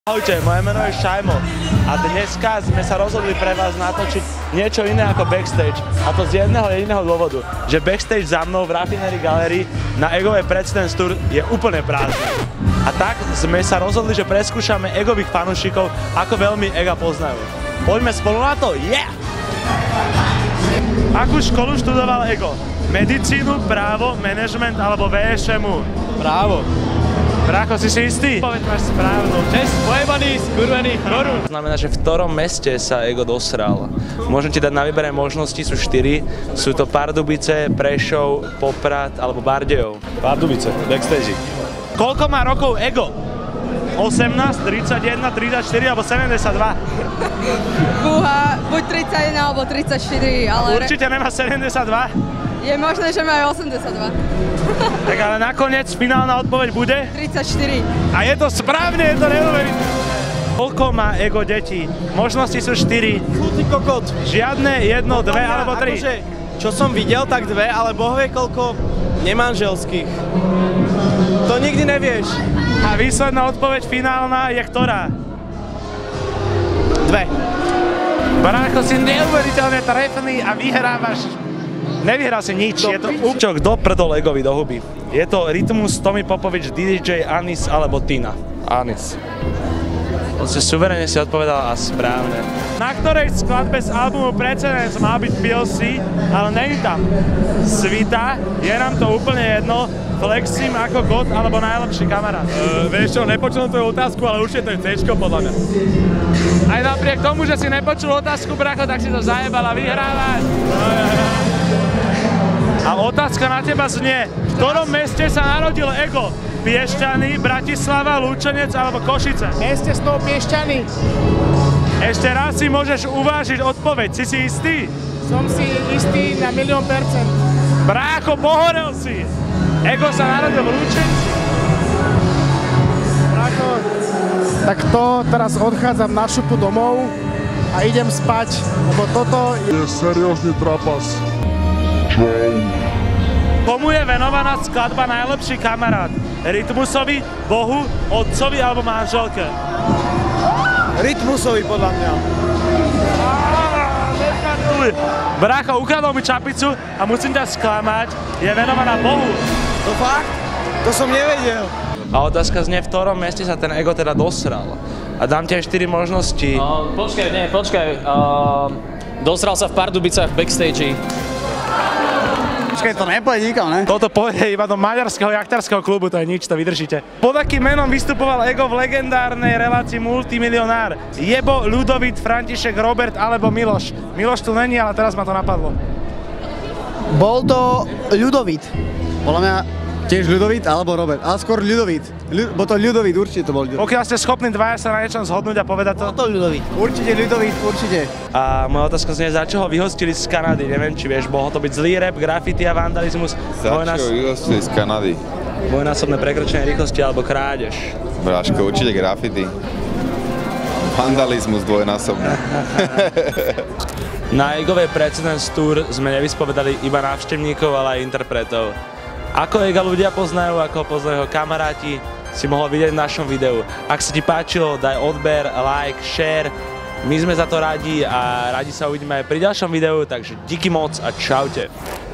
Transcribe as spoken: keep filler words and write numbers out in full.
Ahojte, moje meno je Šajmo a dneska sme sa rozhodli pre vás natočiť niečo iné ako backstage, a to z jedného jediného dôvodu, že backstage za mnou v Raffinery Gallery na Egové Precedence Tour je úplne prázdny. A tak sme sa rozhodli, že preskúšame egových fanúšikov, ako veľmi ega poznajú. Poďme spolu na to, yeah! Akú školu študoval ego? Medicínu, právo, management alebo vé eš em ú? Právo. Brácho, si si istý? Povedz, máš správnu. Čest, pojebaný, skurvený, korun. Znamená, že v ktorom meste sa ego dosral. Môžem ti dať na výbere možnosti, sú štyri. Sú to Pardubice, Prešov, Poprad alebo Bardejov. Pardubice, backstage. Koľko má rokov ego? osemnásť, tridsaťjeden, tridsaťštyri alebo sedemdesiatdva? Fúha, buď tridsaťjeden alebo tridsaťštyri, ale... Určite nemá sedemdesiatdva? Je možné, že má aj osemdesiatdva. Tak ale nakoniec finálna odpoveď bude? tridsaťštyri. A je to správne, je to neuveriteľné. Koľko má ego detí? Možnosti sú štyri. Ty kokot. Žiadne, jedno, dve alebo tri. Akože, čo som videl, tak dve, ale boh vie koľko nemanželských. To nikdy nevieš. A výsledná odpoveď finálna je ktorá? Dve. Brácho, si neuveriteľne trefný a vyhrávaš. Nevyhral si nič, je to účok do prdol egovi do huby. Je to Rytmus, Tommy Popovič, dý džej Anis alebo Tina? Anis. Proste suverene si odpovedal a správne. Na ktorej skladbe z albumu Precedence má byť Pilsi, ale není tam Svita, je nám to úplne jedno, Flexím ako God alebo najlepší kamarát. Uh, vieš čo, nepočul tvoju otázku, ale určite to je céčko podľa mňa. Aj napriek tomu, že si nepočul otázku, bracho, tak si to zajebal a vyhrávaš. A otázka na teba znie, v ktorom meste sa narodil ego? Piešťany, Bratislava, Lučenec alebo Košice? Meste z toho Piešťany. Ešte raz si môžeš uvážiť odpoveď, si si istý? Som si istý na milión percent. Brácho, pohorel si! Ego sa narodil v Lučenci. Brácho, tak to teraz odchádzam na šupu domov a idem spať, lebo toto je seriózny trapas. Komu je venovaná skladba Najlepší kamarát? Rytmusovi, Bohu, otcovi alebo manželke? Rytmusovi podľa mňa. Brácho, ukradol mi čapicu a musím ťa sklamať, je venovaná Bohu. To fakt? To som nevedel. A otázka znie, v ktorom meste sa ten ego teda dosral. A dám ti aj štyri možnosti. Uh, počkaj, nie, počkaj. Uh, dosral sa v Pardubicách backstage. Počkaj, to nepôjde nikam, ne? Toto pôjde iba do maďarského jachtárskeho klubu, to je nič, to vydržíte. Pod akým menom vystupoval ego v legendárnej relácii Multimilionár? Jebo, Ľudovít, František, Robert alebo Miloš? Miloš tu není, ale teraz ma to napadlo. Bol to Ľudovít. Podľa mňa tiež Ľudovít alebo Robert, ale skôr Ľudovít. Ľu, bo to Ľudovít, určite to bol Ľudovít. Pokiaľ ste schopní dvaja sa na niečom zhodnúť a povedať to. Bol to Ľudovít. Určite Ľudovít, určite. A moja otázka znie, za čo ho vyhostili z Kanady? Neviem, či vieš, mohol to byť zlý rap, graffiti a vandalizmus. Za čo ho vyhostili z Kanady? Dvojnásobné prekročenie rýchlosti alebo krádež. Bráško, určite graffiti. Vandalizmus dvojnásobný. Na Egovej Precedence Tour sme nevyspovedali iba návštevníkov, ale aj interpretov. Ako ega ľudia poznajú, ako poznajú ho kamaráti, si mohol vidieť v našom videu. Ak sa ti páčilo, daj odber, like, share. My sme za to radi a radi sa uvidíme aj pri ďalšom videu, takže díky moc a čaute.